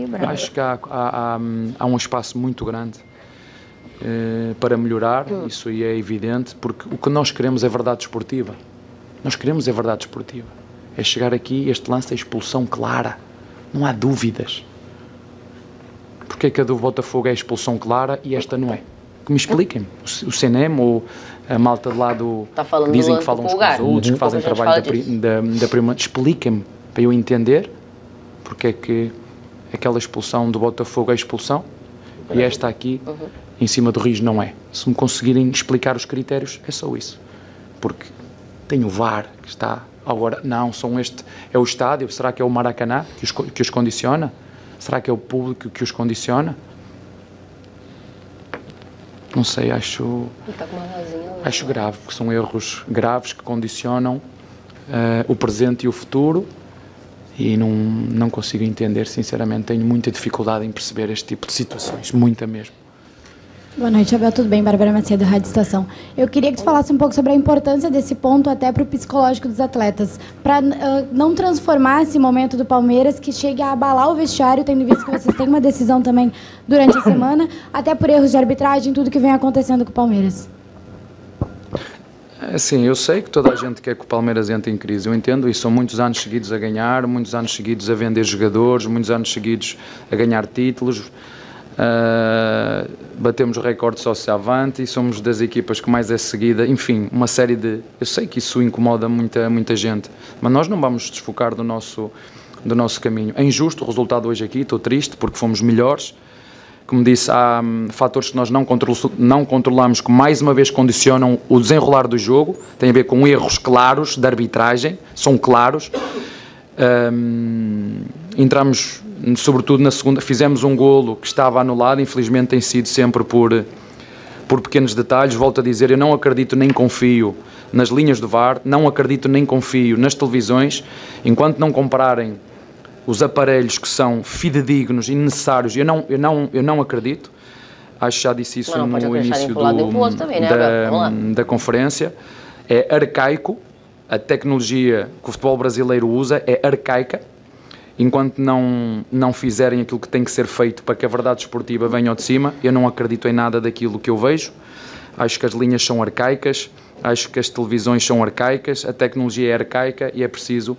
Acho que há um espaço muito grande para melhorar, isso aí é evidente, porque o que nós queremos é verdade esportiva. Nós queremos é verdade esportiva. É chegar aqui, este lance é expulsão clara, não há dúvidas. Porque é que a do Botafogo é expulsão clara e esta não é? Que me expliquem. O CNM ou a malta de lá do... que dizem que falam uns com os outros, que fazem trabalho da primeira... Expliquem-me, para eu entender porque é que aquela expulsão do Botafogo é expulsão e esta aqui, em cima do Rios, não é. Se me conseguirem explicar os critérios, é só isso. Porque tem o VAR que está... Agora, não, é o estádio, será que é o Maracanã que os condiciona? Será que é o público que os condiciona? Não sei, acho grave, porque são erros graves que condicionam o presente e o futuro e não consigo entender, sinceramente, tenho muita dificuldade em perceber este tipo de situações, muita mesmo. Boa noite, Abel, tudo bem? Bárbara Macedo, Rádio Estação. Eu queria que tu falasse um pouco sobre a importância desse ponto até para o psicológico dos atletas, para não transformar esse momento do Palmeiras que chegue a abalar o vestiário, tendo visto que vocês têm uma decisão também durante a semana, até por erros de arbitragem, tudo que vem acontecendo com o Palmeiras. Sim, eu sei que toda a gente quer que o Palmeiras entre em crise, eu entendo isso, são muitos anos seguidos a ganhar, muitos anos seguidos a vender jogadores, muitos anos seguidos a ganhar títulos. Batemos o recorde sócio avante e somos das equipas que mais é seguida, enfim, uma série de... Eu sei que isso incomoda muita gente, mas nós não vamos desfocar do nosso caminho. É injusto o resultado hoje aqui, estou triste porque fomos melhores. Como disse, há fatores que nós não controlamos, que mais uma vez condicionam o desenrolar do jogo, tem a ver com erros claros de arbitragem, são claros. Entramos, sobretudo na segunda, fizemos um golo que estava anulado, infelizmente tem sido sempre por pequenos detalhes. Volto a dizer, eu não acredito nem confio nas linhas do VAR, não acredito nem confio nas televisões, enquanto não comprarem os aparelhos que são fidedignos e necessários, eu não acredito. Acho que já disse isso no início da conferência. É arcaico, a tecnologia que o futebol brasileiro usa é arcaica. Enquanto não fizerem aquilo que tem que ser feito para que a verdade esportiva venha ao de cima, eu não acredito em nada daquilo que eu vejo. Acho que as linhas são arcaicas, acho que as televisões são arcaicas, a tecnologia é arcaica e é preciso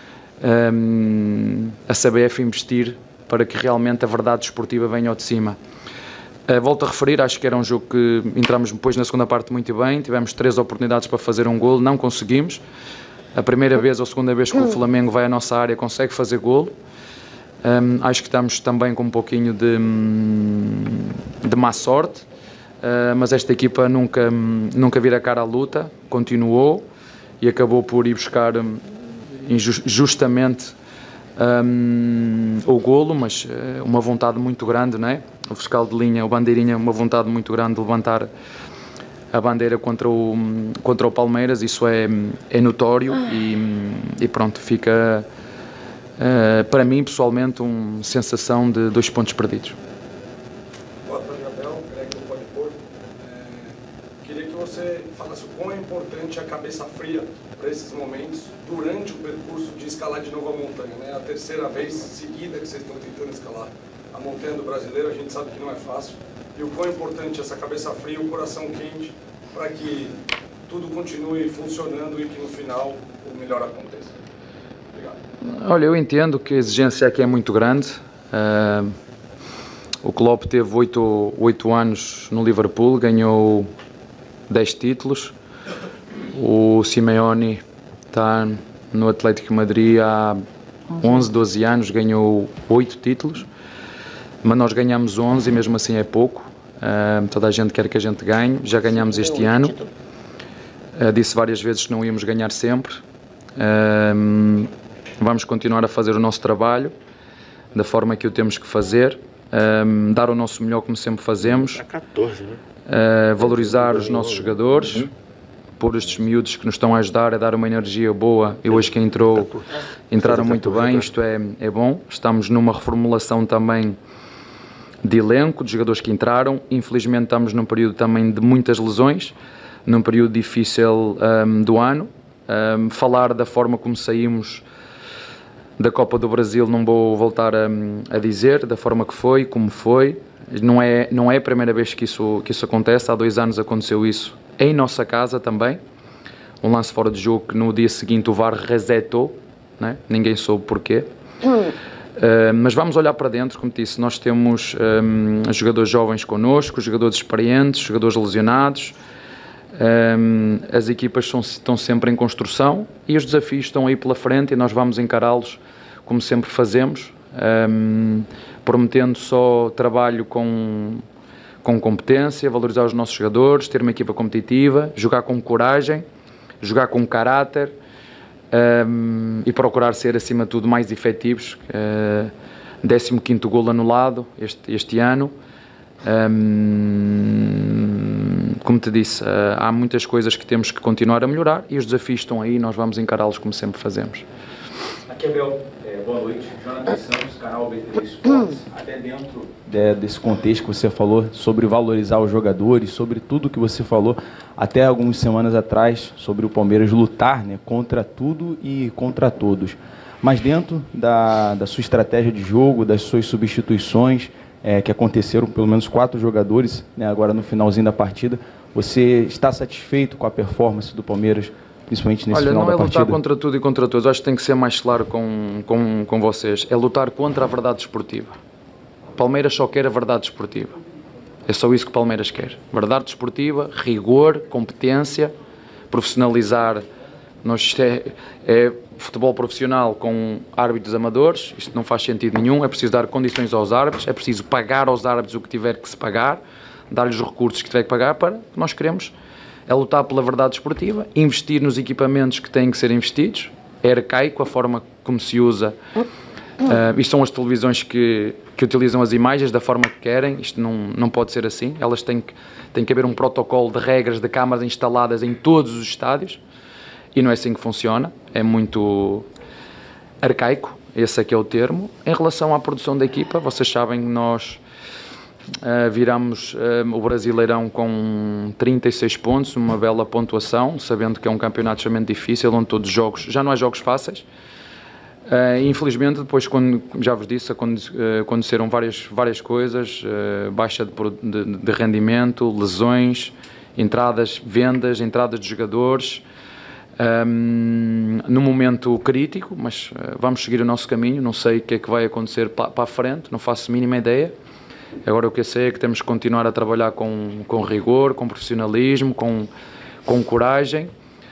a CBF investir para que realmente a verdade esportiva venha ao de cima. Volto a referir, acho que era um jogo que entramos depois na segunda parte muito bem, tivemos 3 oportunidades para fazer um golo, não conseguimos. A primeira vez ou a segunda vez que o Flamengo vai à nossa área consegue fazer golo. Acho que estamos também com um pouquinho de má sorte, mas esta equipa nunca vira a cara à luta, continuou e acabou por ir buscar justamente o golo, mas uma vontade muito grande, não é? O fiscal de linha, o bandeirinha, uma vontade muito grande de levantar a bandeira contra o Palmeiras, isso é notório e pronto, fica para mim pessoalmente uma sensação de 2 pontos perdidos. Boa tarde, Abel, Greg do Pode Pôr. Queria que você falasse o quão é importante a cabeça fria para esses momentos durante o percurso de escalar de novo a montanha, né? A terceira vez seguida que vocês estão tentando escalar a montanha do brasileiro, a gente sabe que não é fácil. E o quão é importante essa cabeça fria e o coração quente para que tudo continue funcionando e que no final o melhor aconteça. Obrigado. Olha, eu entendo que a exigência aqui é muito grande. O Klopp teve 8 anos no Liverpool, ganhou 10 títulos. O Simeone está no Atlético de Madrid há 11, 12 anos, ganhou 8 títulos. Mas nós ganhamos 11 e mesmo assim é pouco. Toda a gente quer que a gente ganhe. Já ganhamos este ano. Disse várias vezes que não íamos ganhar sempre. Vamos continuar a fazer o nosso trabalho da forma que o temos que fazer. Dar o nosso melhor como sempre fazemos. Valorizar os nossos jogadores. Por estes miúdos que nos estão a ajudar a dar uma energia boa. E hoje que entraram muito bem. Isto é bom. Estamos numa reformulação também de elenco, de jogadores que entraram. Infelizmente estamos num período também de muitas lesões, num período difícil do ano. Falar da forma como saímos Da Copa do Brasil não vou voltar a dizer da forma que foi, como foi. Não é a primeira vez que isso acontece. Há 2 anos aconteceu isso em nossa casa também. Um lance fora de jogo que no dia seguinte o VAR resetou, né? Ninguém soube porquê. Mas vamos olhar para dentro, como disse, nós temos jogadores jovens connosco, jogadores experientes, jogadores lesionados. As equipas estão sempre em construção e os desafios estão aí pela frente e nós vamos encará-los como sempre fazemos, prometendo só trabalho com competência, valorizar os nossos jogadores, ter uma equipa competitiva, jogar com coragem, jogar com caráter e procurar ser acima de tudo mais efetivos. 15º golo anulado este ano. Como te disse, há muitas coisas que temos que continuar a melhorar e os desafios estão aí e nós vamos encará-los como sempre fazemos. Aqui é Bel, boa noite, Jonathan Santos, canal BTV Esportes. Até dentro desse contexto que você falou sobre valorizar os jogadores, sobre tudo que você falou até algumas semanas atrás sobre o Palmeiras lutar, né, contra tudo e contra todos. Mas dentro da sua estratégia de jogo, das suas substituições, que aconteceram pelo menos 4 jogadores, né, agora no finalzinho da partida, você está satisfeito com a performance do Palmeiras, principalmente nesse final da partida? Olha, não é lutar contra tudo e contra todos, acho que tem que ser mais claro com vocês, é lutar contra a verdade desportiva. O Palmeiras só quer a verdade desportiva, é só isso que o Palmeiras quer, verdade desportiva, rigor, competência, profissionalizar. Isto é futebol profissional com árbitros amadores, isto não faz sentido nenhum, é preciso dar condições aos árbitros, é preciso pagar aos árbitros o que tiver que se pagar, dar-lhes os recursos que tiver que pagar para o que nós queremos, é lutar pela verdade desportiva, investir nos equipamentos que têm que ser investidos, é arcaico a forma como se usa, e são as televisões que utilizam as imagens da forma que querem, isto não pode ser assim, elas têm que haver um protocolo de regras de câmaras instaladas em todos os estádios, e não é assim que funciona, é muito arcaico, esse é que é o termo. Em relação à produção da equipa, vocês sabem que nós viramos o Brasileirão com 36 pontos, uma bela pontuação, sabendo que é um campeonato extremamente difícil, onde todos os jogos, já não há jogos fáceis. Infelizmente, depois, como já vos disse, aconteceram várias coisas, baixa de rendimento, lesões, vendas, entradas de jogadores, num momento crítico, mas vamos seguir o nosso caminho, não sei o que é que vai acontecer para a frente, não faço a mínima ideia. Agora o que eu sei é que temos que continuar a trabalhar com rigor, com profissionalismo, com coragem,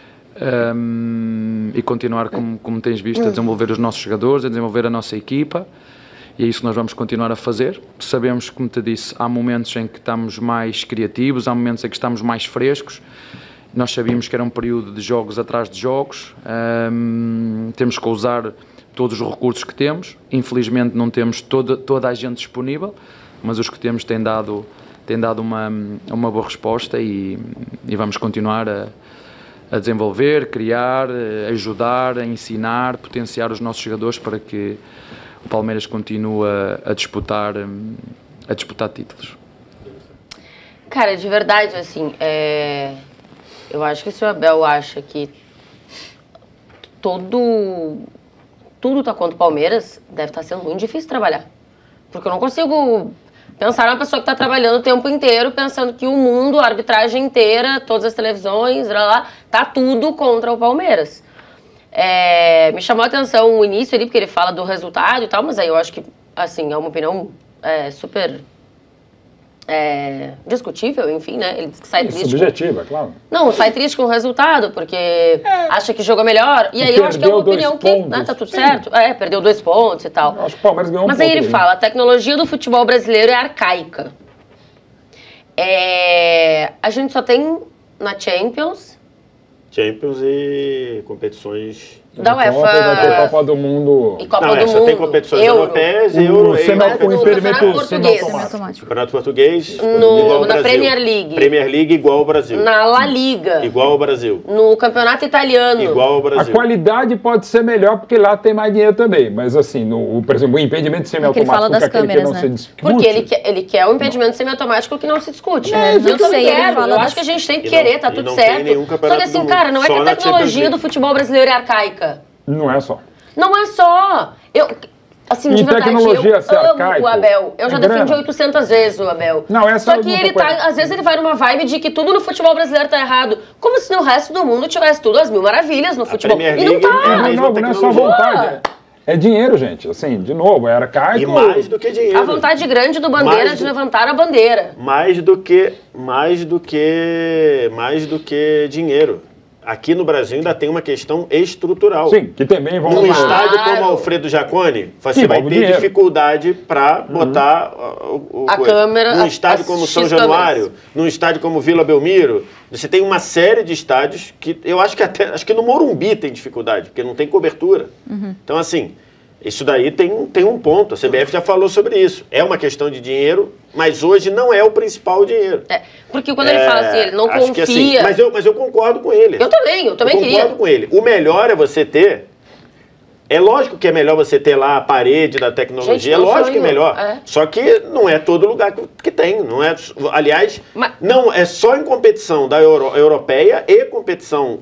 e continuar, como tens visto, a desenvolver os nossos jogadores, a desenvolver a nossa equipa, e é isso que nós vamos continuar a fazer. Sabemos, como te disse, há momentos em que estamos mais criativos, há momentos em que estamos mais frescos. Nós sabíamos que era um período de jogos atrás de jogos, temos que usar todos os recursos que temos, infelizmente não temos toda a gente disponível, mas os que temos têm dado uma boa resposta e vamos continuar a desenvolver, criar, ajudar, a ensinar, potenciar os nossos jogadores para que o Palmeiras continue a disputar títulos. Cara, de verdade, assim, eu acho que se o Abel acha que tudo tá contra o Palmeiras, deve estar sendo muito difícil trabalhar. Porque eu não consigo pensar numa pessoa que está trabalhando o tempo inteiro, pensando que o mundo, a arbitragem inteira, todas as televisões, tá tudo contra o Palmeiras. Me chamou a atenção o início ali, porque ele fala do resultado e tal, mas aí eu acho que, assim, é uma opinião super discutível, enfim, né? Ele diz que sai triste. Subjetiva, claro. Não, sai triste com o resultado, porque acha que joga melhor. E aí eu acho que é uma opinião que tá tudo certo. Perdeu 2 pontos e tal. Acho que o Palmeiras ganhou Mas aí ele fala, a tecnologia do futebol brasileiro é arcaica. A gente só tem na Champions e competições da UEFA. Vai ter Copa do Mundo. E Copa do Mundo. Só tem competições europeias, Euro. o impedimento semiautomático. Campeonato Português, na Premier League. Premier League igual ao Brasil. Na La Liga. Igual ao Brasil. No Campeonato Italiano. Igual ao Brasil. A qualidade pode ser melhor porque lá tem mais dinheiro também, mas assim, por exemplo, o impedimento semiautomático que aquele que não se discute. Porque ele quer o impedimento semiautomático que não se discute. Eu também quero. Eu acho que a gente tem que querer, tá tudo certo. Só que assim, cara, não é que a tecnologia do futebol brasileiro é arcaica. Não é só. Não é só. Assim, E de verdade, tecnologia eu amo arcaico, o Abel. Eu já defendi grana. 800 vezes o Abel. Não, essa Só eu que não ele concordo. às vezes ele vai numa vibe de que tudo no futebol brasileiro tá errado. Como se no resto do mundo tivesse tudo as mil maravilhas no futebol. Premier E não League tá. De novo, não é só vontade. É dinheiro, gente. Assim, de novo, era arcaico. E mais do que dinheiro. A vontade grande do Bandeira Mais de do- levantar a bandeira. Mais do que dinheiro. Aqui no Brasil ainda tem uma questão estrutural. Sim, que também vão... Num Claro. estádio como Alfredo Jaconi, você Sim, vai envolve ter dinheiro. dificuldade para botar A câmera, num estádio como as São X Januário, câmeras. num estádio como Vila Belmiro. Você tem uma série de estádios que eu acho que no Morumbi tem dificuldade, porque não tem cobertura. Então, assim, isso daí tem um ponto. A CBF já falou sobre isso. É uma questão de dinheiro, mas hoje não é o principal dinheiro. Porque quando ele fala assim, ele não Acho que confia. assim, mas eu concordo com ele. Eu também queria. Concordo com ele. O melhor é você ter. É lógico que é melhor você ter lá a parede da tecnologia. Gente, É meu lógico que é sonho. melhor. É. Só que não é todo lugar que tem. Não é, aliás, não é só em competição da europeia e competição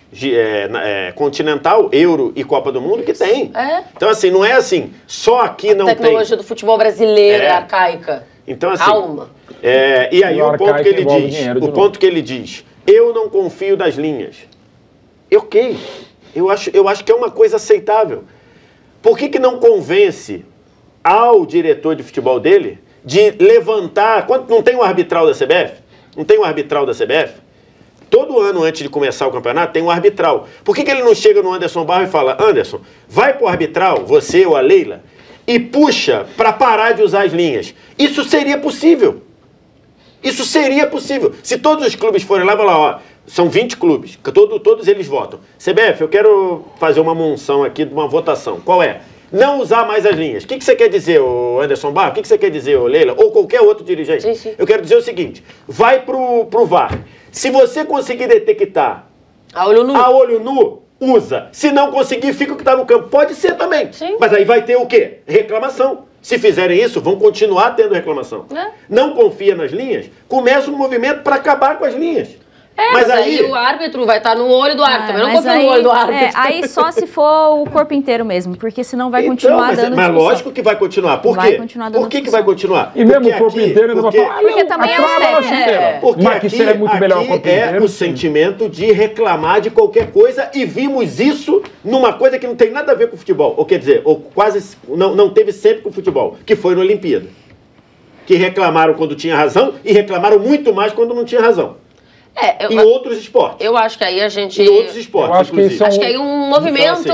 continental, Euro e Copa do Mundo que tem. Então, assim, não é assim, só aqui não A tecnologia do futebol brasileiro é arcaica. Então, assim, Calma. E aí E o o ponto arcaico que ele envolve diz, dinheiro de o novo. ponto que ele diz, eu não confio das linhas. Ok, eu acho que é uma coisa aceitável. Por que não convence ao diretor de futebol dele de levantar, quando não tem um arbitral da CBF? Não tem um arbitral da CBF? Todo ano, antes de começar o campeonato, tem um arbitral. Por que ele não chega no Anderson Barros e fala, Anderson, vai pro arbitral, você ou a Leila, e puxa para parar de usar as linhas? Isso seria possível. Isso seria possível. Se todos os clubes forem lá e falar, ó, são 20 clubes, que todos eles votam. CBF, eu quero fazer uma monção aqui de uma votação. Qual é? Não usar mais as linhas. O que você quer dizer, ô Anderson Barros? O que você quer dizer, ô Leila? Ou qualquer outro dirigente? Sim. Eu quero dizer o seguinte, vai pro VAR. Se você conseguir detectar A olho nu. a olho nu, usa. Se não conseguir, fica o que está no campo. Pode ser também. Sim. Mas aí vai ter o quê? Reclamação. Se fizerem isso, vão continuar tendo reclamação. Não confia nas linhas, começa um movimento para acabar com as linhas. Mas aí o árbitro vai estar no olho do árbitro. Também não confio no olho do árbitro. Aí só se for o corpo inteiro mesmo, porque senão vai continuar dando Mas discussão. lógico que vai continuar. Por Vai quê? continuar dando Por que discussão. vai continuar? E mesmo Porque o corpo aqui- inteiro ele vai porque- falar, Porque também é um step, Porque Mas que aqui, seria muito melhor o aqui corpo é inteiro, o sim. sentimento de reclamar de qualquer coisa e vimos isso numa coisa que não tem nada a ver com futebol. Ou quer dizer, ou quase não teve sempre com futebol, que foi na Olimpíada. Que reclamaram quando tinha razão e reclamaram muito mais quando não tinha razão. Em outros esportes. Eu acho que aí a gente... Em outros esportes, Eu acho que inclusive. isso é Acho que aí um movimento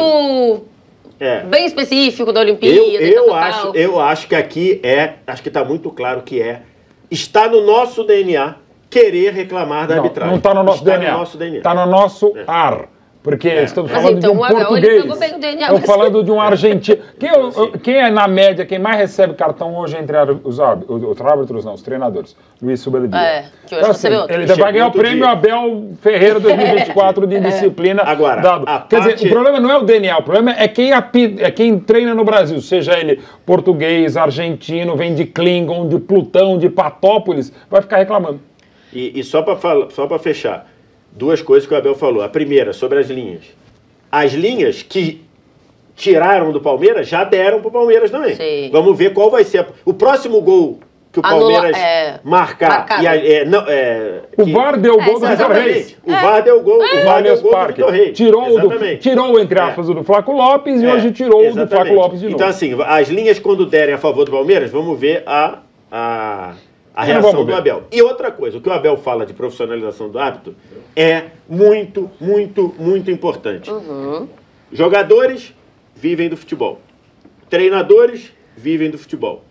bem específico da Olimpíada. Eu acho que aqui acho que está muito claro que está no nosso DNA querer reclamar da arbitragem. Não está no nosso Está DNA. no nosso DNA. Está no nosso ar. Porque estamos Mas falando então, de um o Abel, ele português. pegou bem o DNA, Estamos mas- falando de um argentino. Quem é, na média, quem mais recebe cartão hoje entre os árbitros, não, os treinadores? Luiz Subeldia. Que hoje recebeu outro. Ele vai ganhar o Outro prêmio dia. Abel Ferreira 2024 de disciplina. Agora, dado. a Quer parte- dizer, o problema não é o DNA, o problema é quem treina no Brasil, seja ele português, argentino, vem de Klingon, de Plutão, de Patópolis, vai ficar reclamando. E só para fechar, duas coisas que o Abel falou. A primeira, sobre as linhas. As linhas que tiraram do Palmeiras já deram pro Palmeiras também. Sim. Vamos ver qual vai ser o próximo gol que o Palmeiras marcar. O VAR deu o gol do Vitor Reis. Exatamente. O VAR deu o gol, o VAR deu o gol do Parque. Vitor Reis. Tirou, entre aspas, o do Flaco Lopes e hoje tirou o do Flaco Lopes de novo. Então, assim, as linhas quando derem a favor do Palmeiras, vamos ver a reação do Abel. E outra coisa, o que o Abel fala de profissionalização do árbitro é muito, muito, muito importante. Jogadores vivem do futebol. Treinadores vivem do futebol.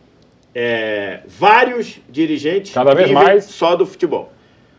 Vários dirigentes Cada vez vivem mais. só do futebol.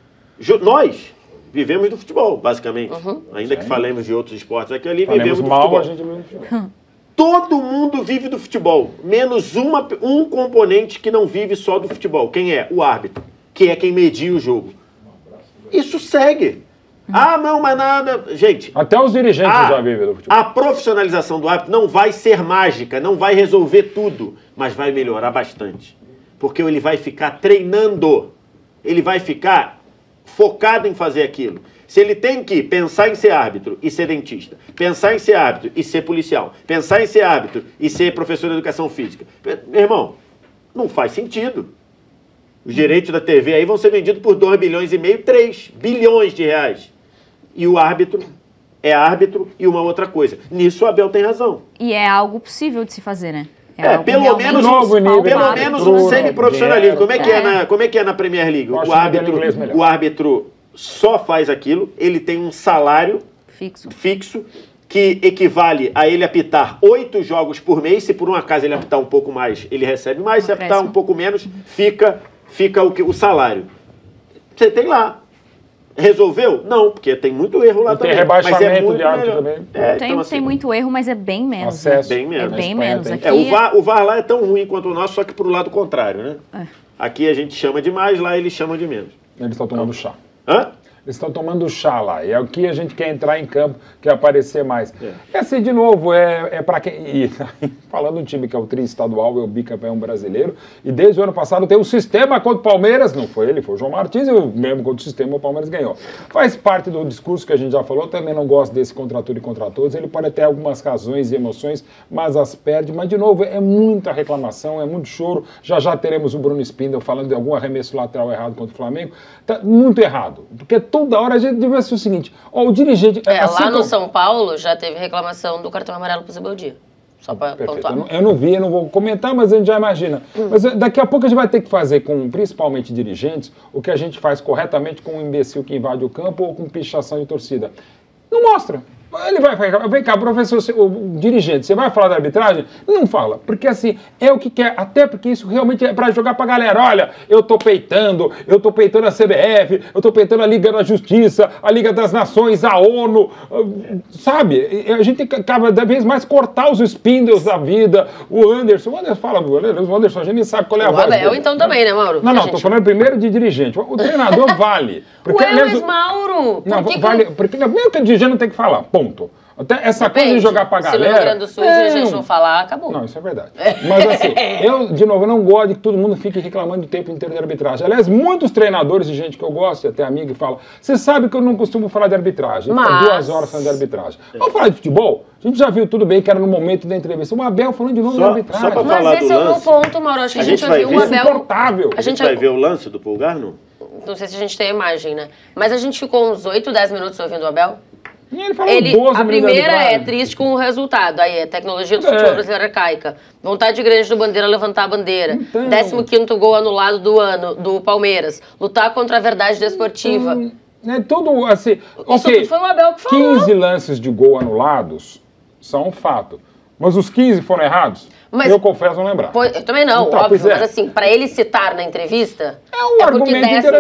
Nós vivemos do futebol, basicamente. Ainda que falemos de outros esportes aqui ali, Falemos vivemos do mal, futebol. a gente vive do futebol. Todo mundo vive do futebol, menos um componente que não vive só do futebol. Quem é? O árbitro, que é quem media o jogo. Isso segue. Não, mas nada... Gente... Até os dirigentes já vivem do futebol. A profissionalização do árbitro não vai ser mágica, não vai resolver tudo, mas vai melhorar bastante. Porque ele vai ficar treinando, ele vai ficar focado em fazer aquilo. Se ele tem que pensar em ser árbitro e ser dentista, pensar em ser árbitro e ser policial, pensar em ser árbitro e ser professor de educação física, meu irmão, não faz sentido. Os direitos da TV aí vão ser vendidos por 2 bilhões e meio, 3 bilhões de reais. E o árbitro é árbitro e uma outra coisa. Nisso o Abel tem razão. E é algo possível de se fazer, né? Pelo menos um semi-profissionalismo. Como é que é na Premier League? O árbitro só faz aquilo, ele tem um salário fixo que equivale a ele apitar 8 jogos por mês. Se por um acaso ele apitar um pouco mais, ele recebe mais. Se apitar um pouco menos, fica o salário. Você tem lá. Resolveu? Não, porque tem muito erro lá também. Tem rebaixamento de árbitro também. Então, tem muito erro, mas é bem menos. Acesso. Bem menos. É bem menos. Aqui o VAR lá é tão ruim quanto o nosso, só que pro lado contrário, né? Aqui a gente chama de mais, lá eles chamam de menos. Eles estão tomando chá. Hã? Eles estão tomando chá lá. E é o que a gente quer entrar em campo, quer aparecer mais. E assim, de novo, é para quem... E, falando do time que é o tri estadual, é o bicampeão brasileiro, e desde o ano passado tem um sistema contra o Palmeiras, não foi ele, foi o João Martins, e mesmo contra o sistema o Palmeiras ganhou. Faz parte do discurso que a gente já falou, também não gosto desse contra tudo e contra todos, ele pode ter algumas razões e emoções, mas as perde. Mas, de novo, é muita reclamação, é muito choro. Já teremos o Bruno Spindel falando de algum arremesso lateral errado contra o Flamengo. Tá muito errado, porque toda hora a gente deve ser o seguinte, o dirigente... Assim lá no São Paulo já teve reclamação do cartão amarelo pro Zebeldia. Só para pontuar. Eu não vi, eu não vou comentar, mas a gente já imagina. Mas daqui a pouco a gente vai ter que fazer com, principalmente dirigentes, o que a gente faz corretamente com um imbecil que invade o campo ou com pichação de torcida. Não mostra. Ele vai falar, vem cá, professor, o dirigente, você vai falar da arbitragem? Não fala, porque assim, é o que quer, até porque isso realmente é para jogar pra galera. Olha, eu tô peitando a CBF, eu tô peitando a Liga da Justiça, a Liga das Nações, a ONU, sabe? A gente tem que cada vez mais cortar os Spindles da vida. O Anderson fala, o Anderson, a gente nem sabe qual é a voz dele. Então também, né, Mauro? Não, tô falando primeiro de dirigente. O treinador vale. Porque, mas Mauro, porque mesmo que o dirigente não tem que falar, ponto. Até essa coisa de jogar pra galera... Se no Rio Grande do Sul a gente não falar, acabou. Não, isso é verdade. Mas assim, de novo, eu não gosto de que todo mundo fique reclamando o tempo inteiro de arbitragem. Aliás, muitos treinadores de gente que eu gosto, até amigo, fala, você sabe que eu não costumo falar de arbitragem. Fica 2 horas falando de arbitragem. Vamos falar de futebol? A gente já viu tudo bem que era no momento da entrevista. O Abel falando de novo de arbitragem. Só pra falar mas esse é o meu ponto, Mauro. Acho que a gente vai ver um Abel... A gente vai ver o lance do Pulgar, não? Não sei se a gente tem a imagem, né? Mas a gente ficou uns 8, 10 minutos ouvindo o Abel. Ele falou a primeira é triste com o resultado. Aí é tecnologia do futebol brasileiro arcaica. Vontade grande do Bandeira levantar a bandeira. Então, 15º gol anulado do ano, do Palmeiras. Lutar contra a verdade desportiva. É tudo assim... Isso tudo foi o Abel que falou. 15 lances de gol anulados são um fato. Mas os 15 foram errados? Mas, eu confesso não lembrar. Eu também não, então, óbvio. Mas assim, pra ele citar na entrevista... É porque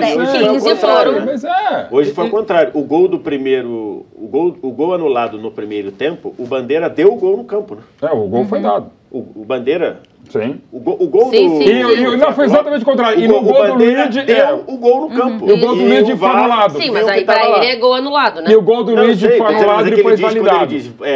15 foram... Mas Hoje foi o contrário. O gol do primeiro... O gol anulado no primeiro tempo, o Bandeira deu o gol no campo, né? O gol foi dado. O Bandeira... Sim. O gol sim, do... Não, foi exatamente o contrário. E no gol do Luiz... deu o gol no campo. E o gol do Luiz foi anulado. Sim, mas aí pra ele é gol anulado, né? E o gol do Luiz foi anulado e depois validado.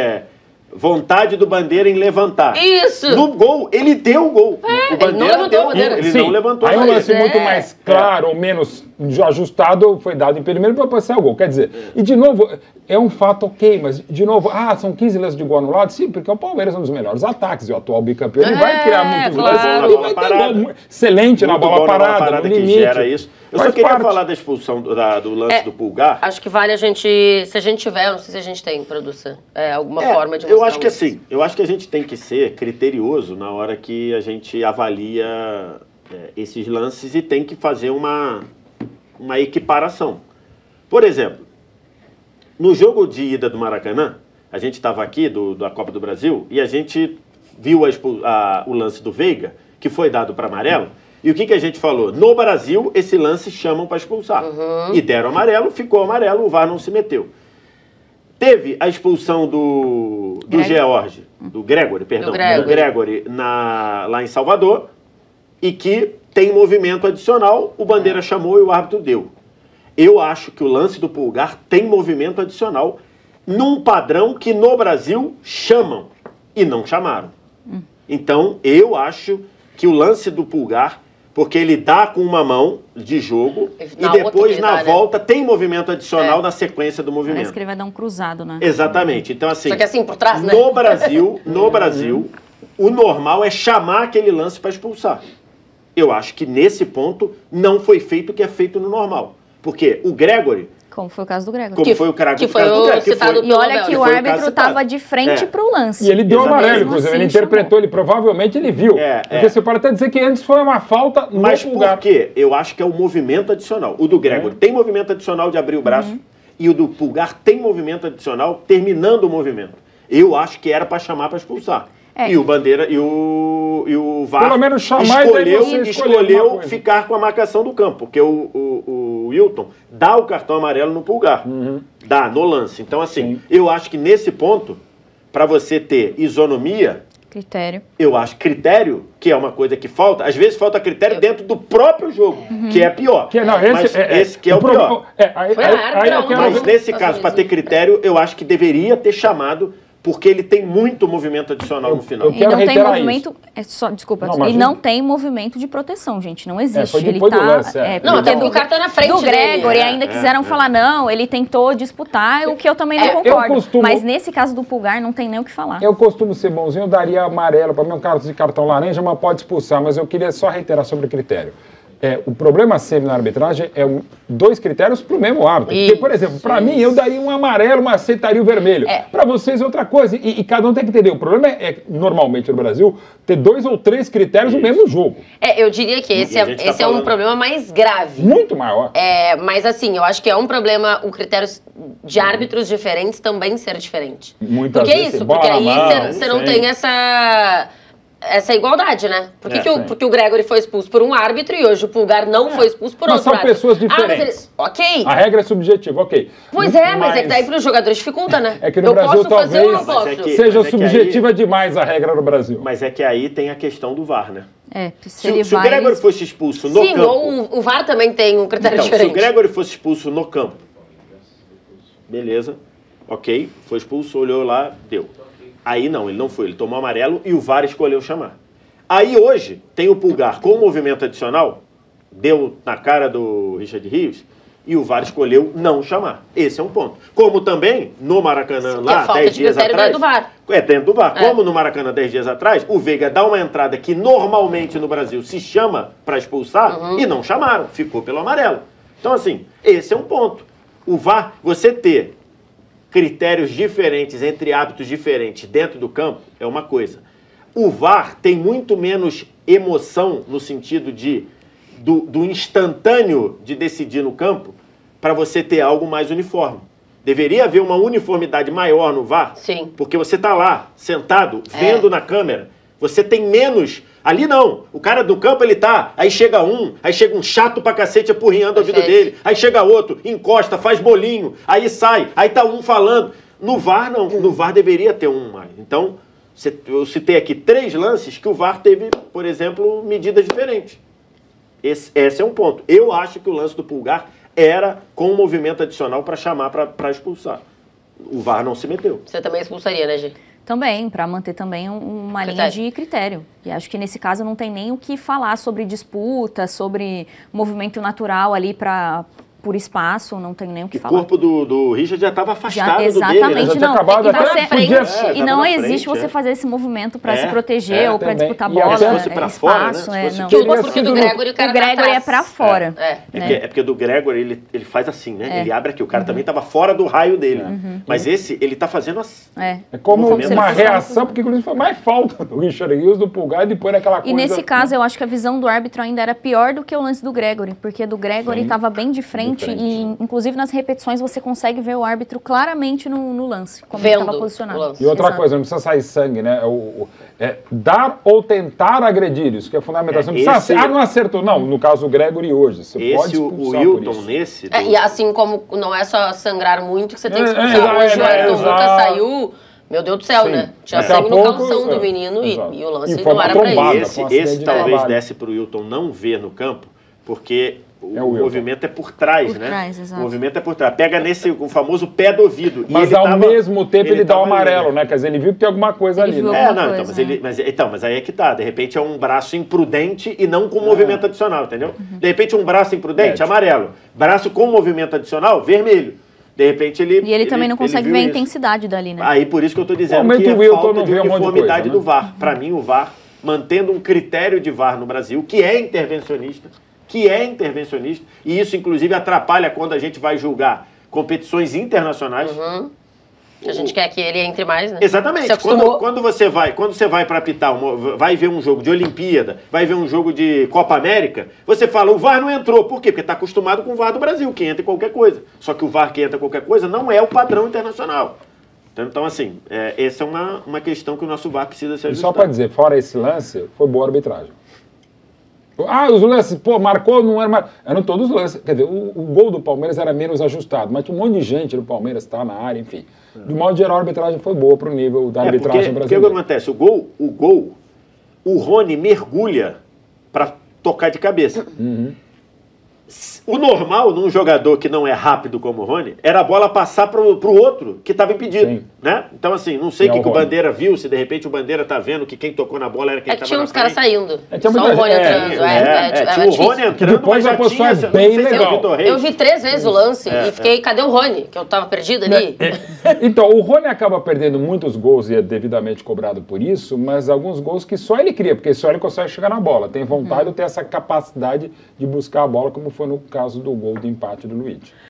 Vontade do Bandeira em levantar. Isso! No gol, ele deu o gol. O Bandeira ele não levantou a bandeira. Ele não levantou a bandeira. Aí um lance muito mais claro ou menos ajustado foi dado em primeiro para passar o gol. Quer dizer, e de novo, é um fato ok, mas de novo, são 15 lances de gol anulado? Sim, porque o Palmeiras é um dos melhores ataques, e o atual bicampeão, ele vai criar muitos claro. Ele vai ter gol excelente na bola parada, no limite. Que gera isso. Eu só queria falar da expulsão do lance do Pulgar. Acho que vale a gente, se a gente tiver, não sei se a gente tem, produção, alguma forma de mostrar. Eu acho que assim, eu acho que a gente tem que ser criterioso na hora que a gente avalia esses lances e tem que fazer uma equiparação. Por exemplo, no jogo de ida do Maracanã, a gente estava aqui da Copa do Brasil e a gente viu o lance do Veiga, que foi dado para amarelo. E o que a gente falou? No Brasil, esse lance chamam para expulsar. E deram amarelo, ficou amarelo, o VAR não se meteu. Teve a expulsão do Gregory lá em Salvador, e que tem movimento adicional, o Bandeira chamou e o árbitro deu. Eu acho que o lance do Pulgar tem movimento adicional num padrão que no Brasil chamam e não chamaram. Então, eu acho que o lance do Pulgar Porque ele dá com uma mão de jogo Na e depois, outra na que dá, volta, tem movimento adicional na sequência do Parece movimento. que ele vai dar um cruzado, né? Exatamente. Então, assim, Só que assim, por trás, né? no Brasil, o normal é chamar aquele lance para expulsar. Eu acho que nesse ponto não foi feito o que é feito no normal. Porque o Gregory, Como foi o caso do Gregory. como foi o caso que do foi Gregory, o citado E olha Nobel, que né? o Foi o árbitro caso citado. estava de frente pro lance. E ele deu Exatamente. amarelo, Mesmo inclusive. assim, Ele interpretou, chamou. ele provavelmente ele viu. Porque você pode até dizer que antes foi uma falta no Mas Pulgar. por quê? Eu acho que é o movimento adicional. O do Gregory tem movimento adicional de abrir o braço e o do Pulgar tem movimento adicional terminando o movimento. Eu acho que era para chamar para expulsar. É. E o Bandeira e o VAR Pelo menos chamar e daí você escolher alguma escolheu coisa. ficar com a marcação do campo, porque o Wilton dá o cartão amarelo no Pulgar. Dá, no lance. Então, assim, eu acho que nesse ponto, para você ter isonomia, Critério. eu acho critério, que é uma coisa que falta, às vezes falta critério dentro do próprio jogo, que é pior. Mas esse que é o pior. Foi a árbitra ontem. Mas nesse caso, para ter critério, eu acho que deveria ter chamado, porque ele tem muito movimento adicional no final. eu quero E não tem reiterar movimento. Desculpa. Não, e imagina. não tem movimento de proteção, gente. Não existe. foi Ele depois do tá. lance, Não, porque até porque o cara tá na frente do dele. Gregory ainda quiseram falar, não, ele tentou disputar, o que eu também não Eu concordo. costumo- Mas nesse caso do Pulgar, não tem nem o que falar. Eu costumo ser bonzinho, eu daria amarelo para mim, um cara de cartão laranja, mas pode expulsar. Mas eu queria só reiterar sobre o critério. O problema sempre na arbitragem é dois critérios para o mesmo árbitro. Porque, por exemplo, para mim, eu daria um amarelo, mas aceitaria o vermelho. Para vocês é outra coisa. E cada um tem que entender. O problema é, normalmente, no Brasil, ter 2 ou 3 critérios no mesmo jogo. Eu diria que esse é um problema mais grave. Muito maior. Mas assim, eu acho que é um problema o critério de árbitros diferentes também ser diferente. Muitas Porque é vezes, isso, bola porque na aí mão, você não sim. tem essa igualdade, né? Porque o Gregory foi expulso por um árbitro e hoje o Pulgar não foi expulso por Mas outro são árbitro. pessoas diferentes. Ok. A regra é subjetiva, ok. Pois é, mas é que daí para os jogadores dificulta, né? É que no eu Brasil posso fazer ou não talvez posso? seja mas é que subjetiva demais a regra no Brasil. Mas é que aí tem a questão do VAR, né? Se ele Se o vai. Gregory fosse expulso no Sim, campo... ou o VAR também tem um critério Então, se o diferente. Gregory fosse expulso no campo, beleza, ok, foi expulso, olhou lá, deu. Aí não, ele não foi, ele tomou amarelo e o VAR escolheu chamar. Aí hoje tem o Pulgar com o movimento adicional, deu na cara do Richard Rios, e o VAR escolheu não chamar. Esse é um ponto. Como também, no Maracanã, Que a lá, falta 10 de dias critério atrás... dentro do VAR. Dentro do VAR. Como no Maracanã, 10 dias atrás, o Veiga dá uma entrada que normalmente no Brasil se chama para expulsar, e não chamaram, ficou pelo amarelo. Então, assim, esse é um ponto. O VAR, você ter critérios diferentes entre hábitos diferentes dentro do campo, é uma coisa. O VAR tem muito menos emoção no sentido do instantâneo de decidir no campo para você ter algo mais uniforme. Deveria haver uma uniformidade maior no VAR, Sim. porque você está lá, sentado, vendo na câmera. Você tem menos... Ali não. O cara do campo, ele tá... Aí chega um chato pra cacete apurrinhando o ouvido dele. Aí chega outro, encosta, faz bolinho. Aí sai. Aí tá um falando. No VAR, não. No VAR deveria ter um mais. Então, eu citei aqui 3 lances que o VAR teve, por exemplo, medidas diferentes. Esse é um ponto. Eu acho que o lance do Pulgar era com um movimento adicional para chamar para expulsar. O VAR não se meteu. Você também expulsaria, né, Gi? Também, para manter também uma linha de critério. E acho que nesse caso não tem nem o que falar sobre disputa, sobre movimento natural ali por espaço, não tem nem o que falar. O corpo do Richard já estava afastado exatamente, do dele. Né? Já tinha não. acabado E até você, podia- e não tava na existe frente, você fazer esse movimento para se É, proteger ou para também. disputar E bola, até se fosse pra fora, né? espaço, Se fosse não. que- Teria Porque do sido- Gregory o cara O Gregory tá é atrás. para fora. É porque do Gregory ele faz assim, né? Ele abre aqui. O cara também estava fora do raio dele. Mas esse, ele tá fazendo assim. É como Movimento uma adicional. reação, porque inclusive foi mais falta do Richard Rios, do Pulgar, e depois daquela coisa... E nesse caso, eu acho que a visão do árbitro ainda era pior do que o lance do Gregory, porque do Gregory estava bem de frente, e inclusive nas repetições você consegue ver o árbitro claramente no lance, como ele estava posicionado. o lance. E outra Exato. coisa, não precisa sair sangue, né? Dar ou tentar agredir, isso que é fundamental. Você não precisa não acertou. Não, no caso do Gregory hoje, você pode Esse, o expulsar por Wilton, isso. nesse... E assim como não é só sangrar muito que você tem que expulsar. exato, Hoje o Ayrton exato. Lucas saiu, meu Deus do céu, Sim. né? Tinha Daqui a sangue no pouco, calção do menino exato. e o lance E foi não uma era pra trombada. isso. foi um Esse acidente de talvez trabalho. desse pro Wilton não ver no campo, porque o Wilton. movimento é por trás, Por né? trás, exato. O movimento é por trás. Pega o famoso pé do ouvido. Mas ele ao mesmo tempo ele dá o tava ali, amarelo, né? né? Quer dizer, ele viu que tem alguma coisa Ele ali, viu né? alguma Não, coisa, mas aí é que tá. De repente é um braço imprudente e não com movimento adicional, entendeu? De repente um braço imprudente, amarelo. Braço com movimento adicional, vermelho. De repente ele... E ele também não consegue ver a isso. intensidade dali, né? Aí por isso que eu tô dizendo Realmente que o é Wilton falta não de vê um monte de uniformidade coisa, né? do VAR. Para mim o VAR, mantendo um critério de VAR no Brasil, que é intervencionista, e isso inclusive atrapalha quando a gente vai julgar competições internacionais. A gente quer que ele entre mais, né? Exatamente. Se acostumou. Quando você vai para apitar, vai ver um jogo de Olimpíada, vai ver um jogo de Copa América, você fala, o VAR não entrou. Por quê? Porque está acostumado com o VAR do Brasil, que entra em qualquer coisa. Só que o VAR que entra em qualquer coisa não é o padrão internacional. Então, assim, essa é uma questão que o nosso VAR precisa ser E ajustado. só para dizer, fora esse lance, foi boa arbitragem. Os lances, marcou, não era mais... Eram todos os lances. Quer dizer, o gol do Palmeiras era menos ajustado, mas tinha um monte de gente no Palmeiras, tá na área, enfim. De modo geral, a arbitragem foi boa pro nível da arbitragem porque o brasileira. que acontece? O Rony mergulha para tocar de cabeça. O normal num jogador que não é rápido como o Rony era a bola passar pro outro que estava impedido. Sim. Né? Então, assim, não sei o que o Rony. Bandeira viu, se de repente o Bandeira tá vendo que quem tocou na bola era quem É estava que tinha na uns caras frente. saindo. tinha Só muita o Rony gente- entrando. Tinha o Rony entrando, Depois mas a já posição tinha, é não bem sei se legal. o Vitor Reis. Eu vi 3 vezes o lance e fiquei, cadê o Rony? Que eu tava perdido ali. Então, o Rony acaba perdendo muitos gols e é devidamente cobrado por isso, mas alguns gols que só ele cria, porque só ele consegue chegar na bola. Tem vontade ou tem essa capacidade de buscar a bola, como foi no caso do gol de empate do Luiz.